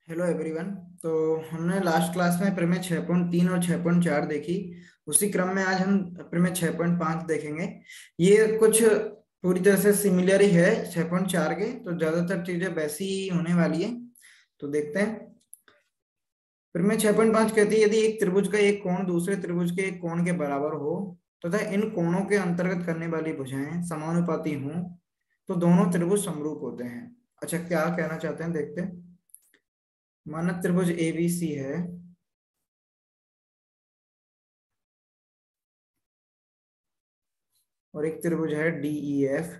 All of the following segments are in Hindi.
Hello everyone. तो हमने लास्ट क्लास में प्रमेय 6.3 और 6.4 देखी। उसी क्रम में आज हम प्रमेय 6.5 देखेंगे। ये कुछ पूरी तरह से सिमिलर ही है 6.4 के, तो ज्यादातर चीजें वैसी ही होने वाली है। तो देखते हैं। प्रमेय 6.5 कहती है यदि एक त्रिभुज का एक कोण दूसरे त्रिभुज के एक कोण के बराबर हो तथा इन कोणों के अंतर्गत करने वाली भुजाएं समानुपाती हों तो दोनों त्रिभुज समरूप होते हैं। अच्छा, क्या कहना चाहते हैं देखते हैं। मानक त्रिभुज एबीसी है और एक त्रिभुज है डीईएफ।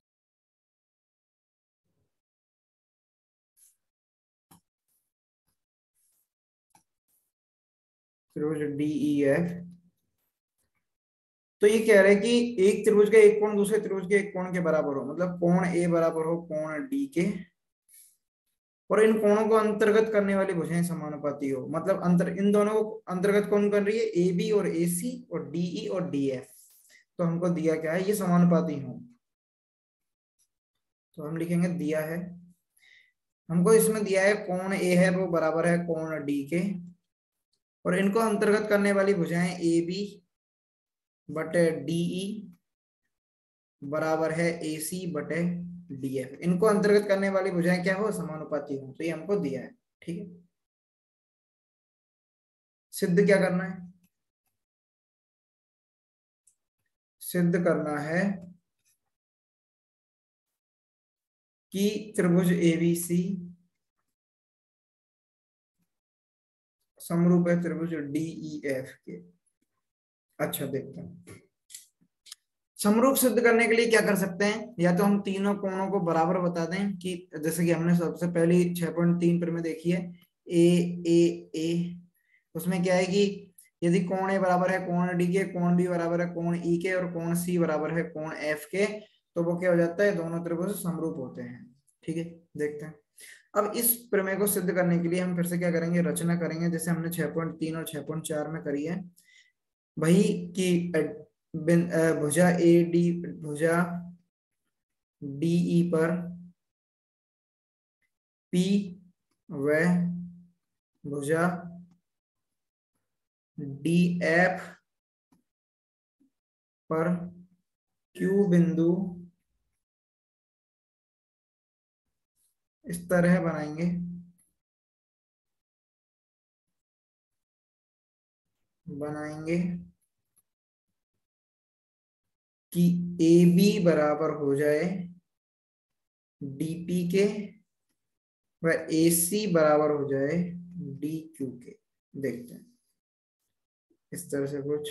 त्रिभुज डीईएफ। तो ये कह रहे हैं कि एक त्रिभुज का एक कोण दूसरे त्रिभुज के एक कोण के बराबर हो, मतलब कोण ए बराबर हो कोण डी के, और इन कोणों को अंतर्गत करने वाली भुजाएं समानुपाती हो। मतलब अंतर इन दोनों को अंतर्गत कौन कर रही है? ए बी और ए सी और डीई और डीएफ। तो हमको दिया क्या है? ये समानुपाती हो। तो हम लिखेंगे दिया है हमको, इसमें दिया है कोण ए है वो बराबर है कोण डी के, और इनको अंतर्गत करने वाली भुजाएं ए बी बटे डीई बराबर है ए सी बटे डीएफ। इनको अंतर्गत करने वाली भुजाएं क्या हो? समानुपाती हो। तो ये हमको दिया है। ठीक है, सिद्ध क्या करना है? सिद्ध करना है कि त्रिभुज एबीसी समरूप है त्रिभुज डीईएफ के। अच्छा, देखते हैं। समरूप सिद्ध करने के लिए क्या कर सकते हैं? या तो हम तीनों कोणों को बराबर बता दें कि जैसे कि हमने सबसे पहली 6.3 पर में देखी है ए ए ए। उसमें क्या है कि यदि कोण ए बराबर है कोण डी के, कोण बी बराबर है कोण ई के, और कोण सी बराबर है कोण एफ के, तो वो क्या हो जाता है? दोनों त्रिभुज समरूप होते हैं। ठीक है, देखते हैं। अब इस प्रमेय को सिद्ध करने के लिए हम फिर से क्या करेंगे? रचना करेंगे जैसे हमने 6.3 और 6.4 में करी है। वही कि भुजा ए डी भुजा डीई पर पी व भुजा डीएफ पर क्यू बिंदु इस तरह बनाएंगे कि ए बी बराबर हो जाए डीपी के व ए सी बराबर हो जाए डी क्यू के। देखते हैं इस तरह से कुछ,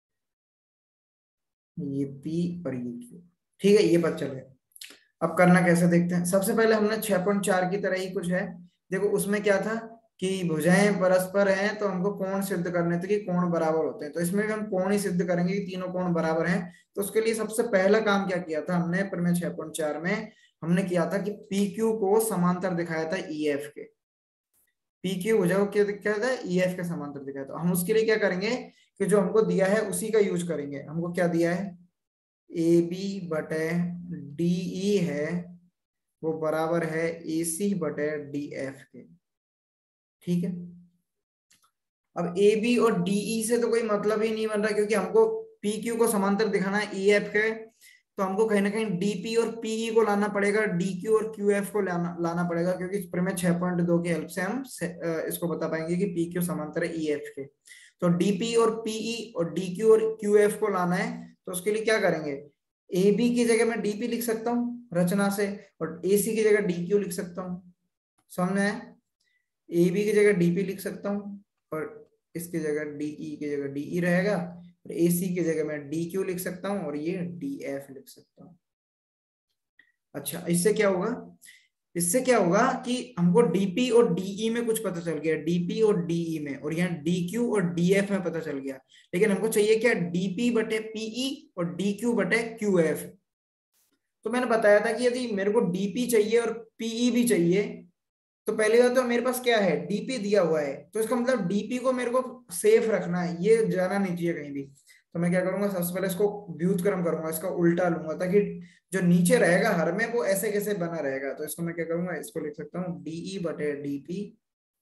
ये पी और ये क्यू। ठीक है, ये पता चल गया। अब करना कैसे देखते हैं। सबसे पहले हमने 6.4 की तरह ही कुछ है। देखो उसमें क्या था कि भुजाएं परस्पर हैं तो हमको कोण सिद्ध करने थे कि कोण बराबर होते हैं। तो इसमें भी हम कोण ही सिद्ध करेंगे कि तीनों कोण बराबर हैं। तो उसके लिए सबसे पहला काम क्या किया था हमने? प्रमेय 6.4 में हमने किया था कि पी क्यू को समांतर दिखाया था ई एफ के। पी क्यू भुजा को क्या दिखाया था? ई एफ के समांतर दिखाया था। हम उसके लिए क्या करेंगे कि जो हमको दिया है उसी का यूज करेंगे। हमको क्या दिया है? ए बी बटे डीई है वो बराबर है ए सी बटे डी एफ के। ठीक है, अब ए बी और डीई से तो कोई मतलब ही नहीं बन रहा, क्योंकि हमको पी क्यू को समांतर दिखाना है ई एफ के। तो हमको कहीं ना कहीं डीपी और पीई को लाना पड़ेगा, डी क्यू और क्यू एफ को लाना पड़ेगा, क्योंकि इस प्रमेय 6.2 की हेल्प से हम इसको बता पाएंगे कि पी क्यू समांतर है ई एफ के। तो डीपी और पीई और डी क्यू और क्यू एफ को लाना है। तो उसके लिए क्या करेंगे? ए बी की जगह मैं डीपी लिख सकता हूँ रचना से, और ए सी की जगह डी क्यू लिख सकता हूँ। समझ में? ए बी की जगह डीपी लिख सकता हूँ, और इसकी जगह डीई की जगह डीई रहेगा, और ए सी की जगह मैं डी क्यू लिख सकता हूँ, और ये डी एफ लिख सकता हूँ। अच्छा, इससे क्या होगा? इससे क्या होगा कि हमको डीपी और डीई में कुछ पता चल गया, डीपी और डीई में, और यहाँ डी क्यू और डीएफ में पता चल गया। लेकिन हमको चाहिए क्या? डीपी बटे पीई और डी क्यू बटे क्यू एफ। तो मैंने बताया था कि यदि मेरे को डीपी चाहिए और पीई भी चाहिए, तो पहली बात तो मेरे पास क्या है? डीपी दिया हुआ है, तो इसका मतलब डीपी को मेरे को सेफ रखना है, ये जाना नहीं चाहिए कहीं भी। तो मैं क्या करूंगा? सबसे पहले इसको व्युत्क्रम करूंगा, इसका उल्टा लूंगा, ताकि जो नीचे रहेगा हर में वो ऐसे कैसे बना रहेगा। तो इसको मैं क्या करूंगा? इसको लिख सकता हूँ डीई बटे डीपी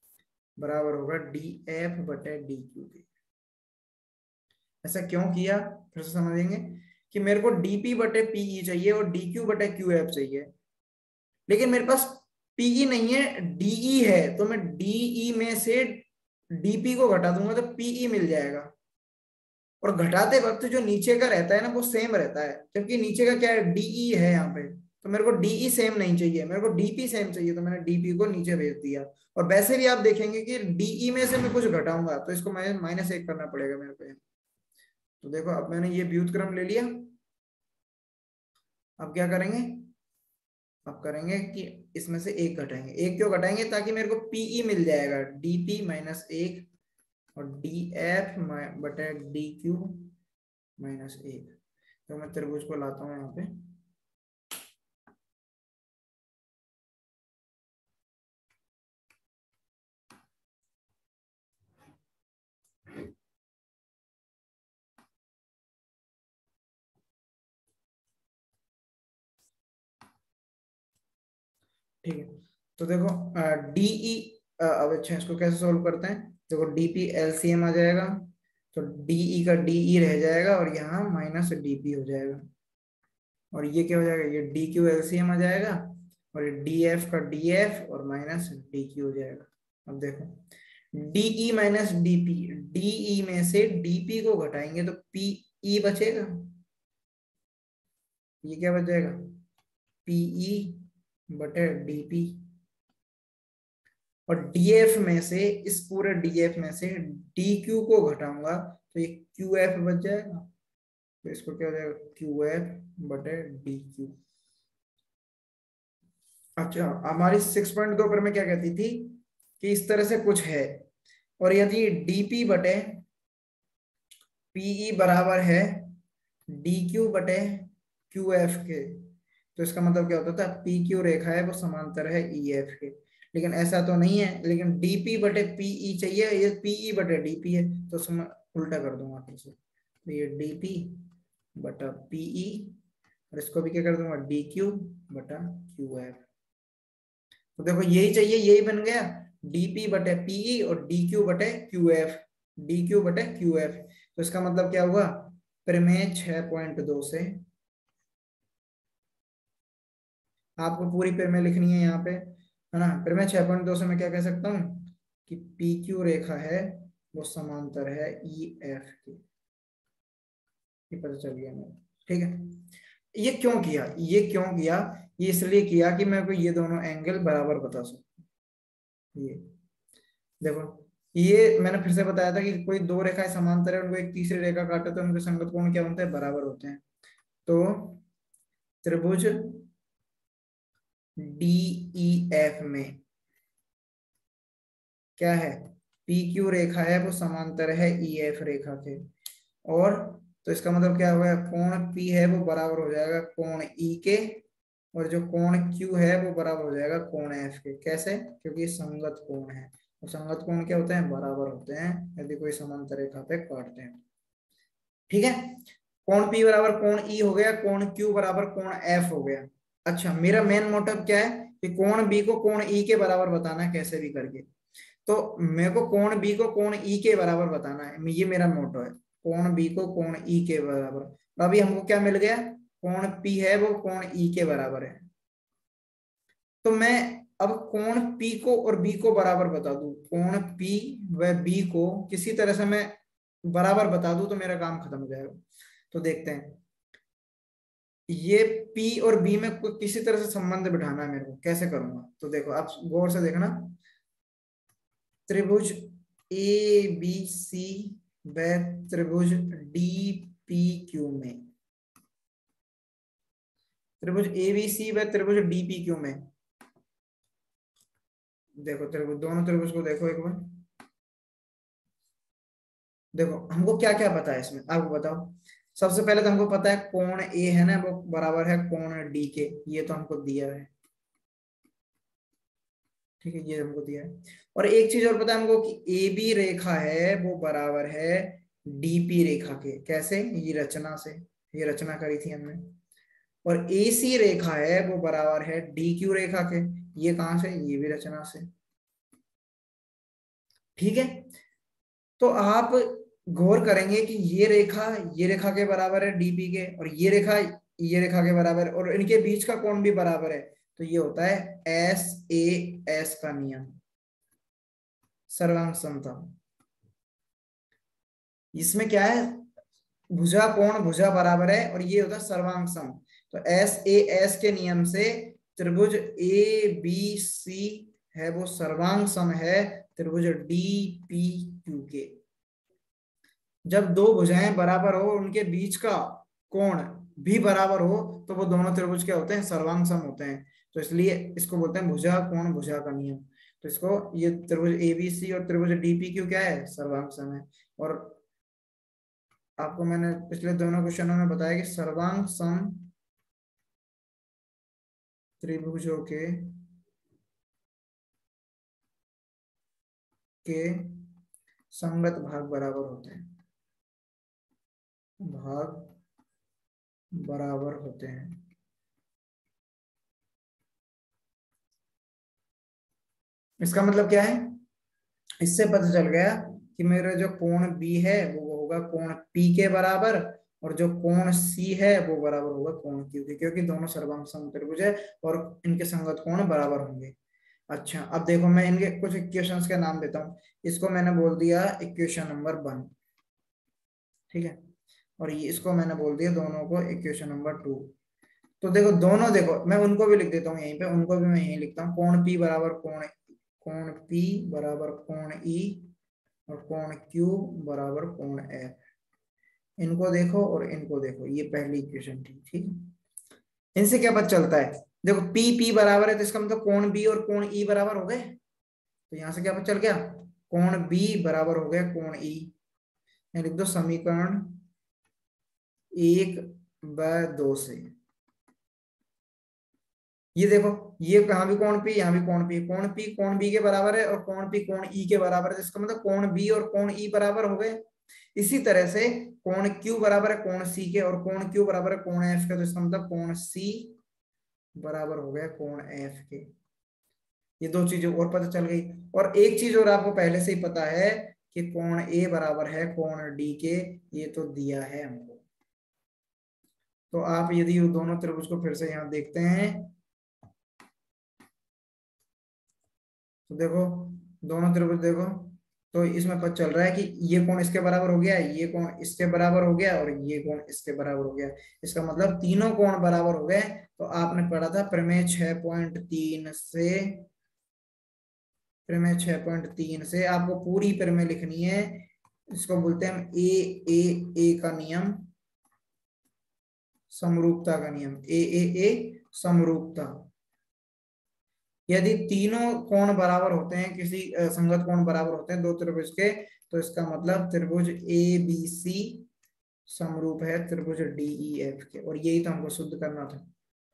बराबर होगा डी एफ बटे डी क्यू के। ऐसा क्यों किया फिर से समझेंगे कि मेरे को डीपी बटे पीई चाहिए और डी क्यू बटे क्यू एफ चाहिए, लेकिन मेरे पास पीई नहीं है, डीई है, तो मैं डीई में से डीपी को घटा दूंगा तो पीई मिल जाएगा। और घटाते वक्त जो नीचे का रहता है ना वो सेम रहता है, जबकि नीचे का क्या है, डीई है यहाँ पे, तो मेरे को डीई सेम नहीं चाहिए, मेरे को डीपी सेम चाहिए, तो मैंने डीपी को नीचे भेज दिया। और वैसे भी आप देखेंगे कि डीई में से मैं कुछ घटाऊंगा तो इसको मैं -1 करना पड़ेगा मेरे को। तो देखो अब मैंने ये व्युत्क्रम ले लिया। अब क्या करेंगे, अब करेंगे कि इसमें से एक घटाएंगे। एक क्यों घटाएंगे, ताकि मेरे को पीई मिल जाएगा, डीपी -1 और डी एफ बटे डी क्यू -1। तो मैं त्रिभुज को लाता हूँ यहाँ पे। ठीक है, तो देखो डीई, अब अच्छा इसको कैसे सोल्व करते हैं। देखो डीपी एलसीएम आ जाएगा, तो डीई का डीई रह जाएगा और यहाँ -डीपी हो जाएगा। और ये क्या हो जाएगा, ये डी क्यू एलसीएम आ जाएगा, और ये डी एफ का डी एफ और -डी क्यू हो जाएगा। अब देखो डीई -डीपी, डीई में से डीपी को घटाएंगे तो पीई बचेगा, ये क्या बच जाएगा, पीई बटे डीपी। और डीएफ में से, इस पूरे डीएफ में से डी क्यू को घटाऊंगा तो ये क्यू एफ बच जाएगा, तो इसको क्या हो जाएगा, क्यू एफ बटे डी क्यू। अच्छा, हमारी 6.2 पर में क्या कहती थी कि इस तरह से कुछ है, और यदि डीपी बटे पीई बराबर है डी क्यू बटे क्यू एफ के, तो इसका मतलब क्या होता था, पी क्यू रेखा है वो समांतर है ई एफ के। लेकिन ऐसा तो नहीं है, लेकिन डीपी बटे पीई चाहिए, ये पीई बटे डीपी है, तो उसमें उल्टा कर दूंगा फिर से, तो ये डीपी बटा पीई, और इसको भी क्या कर दूंगा, डी क्यू बटा क्यू एफ। तो देखो यही चाहिए, यही बन गया, डीपी बटे पीई और डी क्यू बटे क्यू एफ, डी क्यू बटे क्यू एफ। तो इसका मतलब क्या हुआ, प्रमेय 6.2 से, आपको पूरी प्रमेय लिखनी है यहाँ पे, है ना। प्रमेय 6.2 से मैं क्या कह सकता हूँ कि पी क्यू रेखा है वो समांतर है ई एफ के, ये पता चल गया मेरे। ठीक है, ये क्यों किया, ये क्यों किया, ये इसलिए किया कि मैं को ये दोनों एंगल बराबर बता सकूं। ये देखो, ये मैंने फिर से बताया था कि कोई दो रेखाएं समांतर है, उनको एक तीसरी रेखा काटे तो उनके संगत कोण क्या होते हैं, बराबर होते हैं। तो त्रिभुज डीईएफ में क्या है, पी क्यू रेखा है वो समांतर है ई एफ रेखा के, और तो इसका मतलब क्या होगा, कोण पी है वो बराबर हो जाएगा कोण ई के, और जो कोण क्यू है वो बराबर हो जाएगा कोण एफ के। कैसे, क्योंकि संगत कोण है, और संगत कोण क्या होते हैं, बराबर होते हैं यदि कोई समांतर रेखा पे काटते हैं। ठीक है, कोण पी बराबर कोण ई हो गया, कोण क्यू बराबर कोण एफ हो गया। अच्छा, मेरा मेन मोटिव क्या है कि कोण बी को कोण ई के बराबर बताना है कैसे भी करके, तो मेरे को कोण बी को कोण ई के बराबर बताना है, ये मेरा मोटो है, कोण बी को कोण ई के बराबर। तो अभी हमको क्या मिल गया, कोण पी है वो कोण ई के बराबर है, तो मैं अब कोण पी को और बी को बराबर बता दूं, कोण पी व बी को किसी तरह से मैं बराबर बता दूं तो मेरा काम खत्म हो जाएगा। तो देखते हैं, ये पी और बी में किसी तरह से संबंध बिठाना है मेरे को, कैसे करूंगा। तो देखो आप गौर से देखना, त्रिभुज ए बी सी व त्रिभुज डी पी क्यू में, त्रिभुज ए बी सी व त्रिभुज डी पी क्यू में, देखो त्रिभुज, दोनों त्रिभुज को देखो एक बार। देखो हमको क्या क्या पता है इसमें, आपको बताओ। सबसे पहले तो हमको पता है कोण ए है ना वो बराबर है कोण डी के, ये तो हमको दिया है। ठीक है, ये हमको दिया है। और एक चीज और पता है हमको कि ए बी रेखा है वो बराबर है डीपी रेखा के। कैसे, ये रचना से, ये रचना करी थी हमने। और ए सी रेखा है वो बराबर है डी क्यू रेखा के, ये कहां से, ये भी रचना से। ठीक है, तो आप गौर करेंगे कि ये रेखा के बराबर है डीपी के, और ये रेखा के बराबर है, और इनके बीच का कोण भी बराबर है, तो ये होता है एस ए एस का नियम, सर्वांग समता। इसमें क्या है, भुजा कोण भुजा बराबर है, और ये होता है सर्वांग सम। तो एस ए एस के नियम से त्रिभुज ए बी सी है वो सर्वांग सम है त्रिभुज डी पी क्यू के। जब दो भुजाएं बराबर हो, उनके बीच का कोण भी बराबर हो, तो वो दोनों त्रिभुज क्या होते हैं, सर्वांग सम होते हैं। तो इसलिए इसको बोलते हैं भुजा कोण भुजा का नियम। तो इसको, ये त्रिभुज एबीसी और त्रिभुज डीपीक्यू क्या है, सर्वांग सम है। और आपको मैंने पिछले दोनों क्वेश्चनों में बताया कि सर्वांग सम त्रिभुजों के संगत भाग बराबर होते हैं, भाग बराबर होते हैं। इसका मतलब क्या है, इससे पता चल गया कि मेरा जो कोण बी है वो होगा कोण पी के बराबर, और जो कोण सी है वो बराबर होगा कोण क्यू के, क्योंकि दोनों सर्वांग समत्रिभुज है और इनके संगत कोण बराबर होंगे। अच्छा, अब देखो मैं इनके कुछ इक्वेशंस के नाम देता हूँ। इसको मैंने बोल दिया इक्वेशन नंबर 1, ठीक है, और ये इसको मैंने बोल दिया दोनों को इक्वेशन नंबर 2। तो देखो दोनों, देखो मैं उनको भी लिख देता हूँ यहीं पे, उनको भी मैं यहीं लिखता हूँ, कोण पी बराबर कोण पी बराबर कोण ई, और कोण क्यू बराबर कोण एफ। इनको देखो और इनको देखो, ये पहली इक्वेशन थी, ठीक है। इनसे क्या पता चलता है, देखो पी पी बराबर है, तो इसका मतलब कोण बी और कोण ई बराबर हो गए। तो यहां से क्या पता चल गया, कोण बी बराबर हो गया कोण ई। लिख दो समीकरण 1/2 से। ये देखो, ये कहाँ भी कोण पी, यहाँ भी कोण पी, कोण पी कोण बी के बराबर है, और कोण पी कोण ई के बराबर है, इसका मतलब कोण बी और कोण ई बराबर हो गए। इसी तरह से कोण क्यू बराबर है कोण सी के, और कोण क्यू बराबर है कोण एफ के, तो इसका मतलब कोण सी बराबर हो गया कोण एफ के। ये दो चीजें और पता चल गई। और एक चीज और आपको पहले से ही पता है कि कोण ए बराबर है कोण डी के, ये तो दिया है हमको। तो आप यदि दोनों त्रिभुज को फिर से यहाँ देखते हैं, तो देखो दोनों त्रिभुज देखो, तो इसमें पता चल रहा है कि ये कोण इसके बराबर हो गया, ये कोण इसके बराबर हो गया, और ये कोण इसके बराबर हो गया। इसका मतलब तीनों कोण बराबर हो गए। तो आपने पढ़ा था प्रमेय 6.3 से, प्रमेय 6.3 से आपको पूरी प्रमेय लिखनी है। इसको बोलते हैं ए का नियम, समरूपता का नियम, ए समरूपता। यदि तीनों कोण बराबर होते हैं, किसी संगत कोण बराबर होते हैं दो त्रिभुज के, तो इसका मतलब त्रिभुज ए बी सी समरूप है त्रिभुज डी ई एफ के, और यही तो हमको सिद्ध करना था।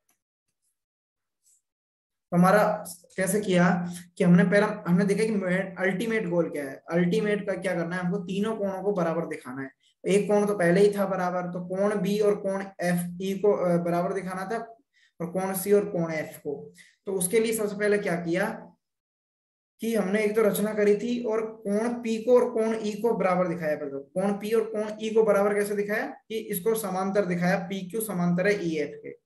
तो हमारा कैसे किया कि हमने देखा कि अल्टीमेट गोल क्या है, अल्टीमेट का क्या करना है, हमको तीनों कोणों को बराबर दिखाना है। एक कोण तो पहले ही था बराबर, तो कोण बी और कोण एफ ई को बराबर दिखाना था, और कोण सी और कोण एफ को। तो उसके लिए सबसे पहले क्या किया कि हमने एक तो रचना करी थी, और कोण पी को और कोण ई को बराबर दिखाया। पहले तो कोण पी और कोण ई को बराबर कैसे दिखाया कि इसको समांतर दिखाया, पी क्यू समांतर है ई एफ के।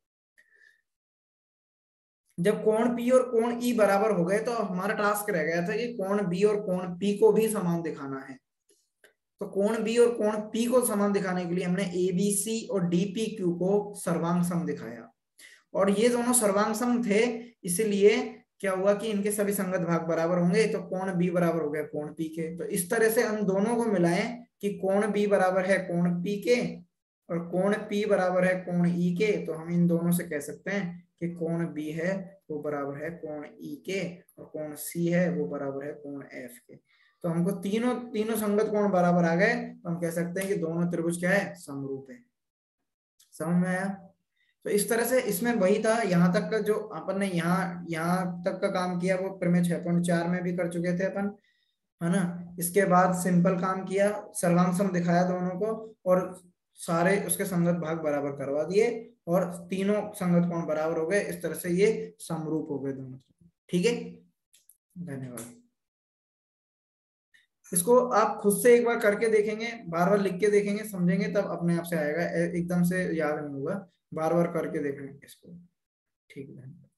जब कोण पी और कोण ई बराबर हो गए, तो हमारा टास्क रह गया था कि कोण बी और कोण पी को भी समान दिखाना है। तो कोण बी और कोण पी को समान दिखाने के लिए हमने ए बी सी और डी पी क्यू को सर्वांग सम दिखाया, और ये दोनों सर्वांग सम थे, इसलिए क्या हुआ कि इनके सभी संगत भाग बराबर होंगे, तो कोण बी बराबर हो गया कोण पी के। तो इस तरह से हम दोनों को मिलाएं कि कोण बी बराबर है कोण पी के, और कोण पी बराबर है कोण ई के, तो हम इन दोनों से कह सकते हैं कि कोण बी है वो बराबर है कोण ई के, और कोण सी है वो बराबर है कोण एफ के। तो हमको तीनों तीनों संगत कोण बराबर आ गए, तो हम कह सकते हैं कि दोनों त्रिभुज क्या है, समरूप है। समझ में आया। तो इस तरह से इसमें वही था, यहाँ तक का जो अपन ने यहाँ यहाँ तक का काम किया वो प्रमेय 6.4 में भी कर चुके थे अपन, है ना। इसके बाद सिंपल काम किया, सर्वांग सम दिखाया दोनों को, और सारे उसके संगत भाग बराबर करवा दिए, और तीनों संगत कोण बराबर हो गए। इस तरह से ये समरूप हो गए दोनों। ठीक है, धन्यवाद। इसको आप खुद से एक बार करके देखेंगे, बार बार लिख के देखेंगे, समझेंगे, तब अपने आप से आएगा, एकदम से याद नहीं होगा, बार बार करके देखेंगे इसको। ठीक है।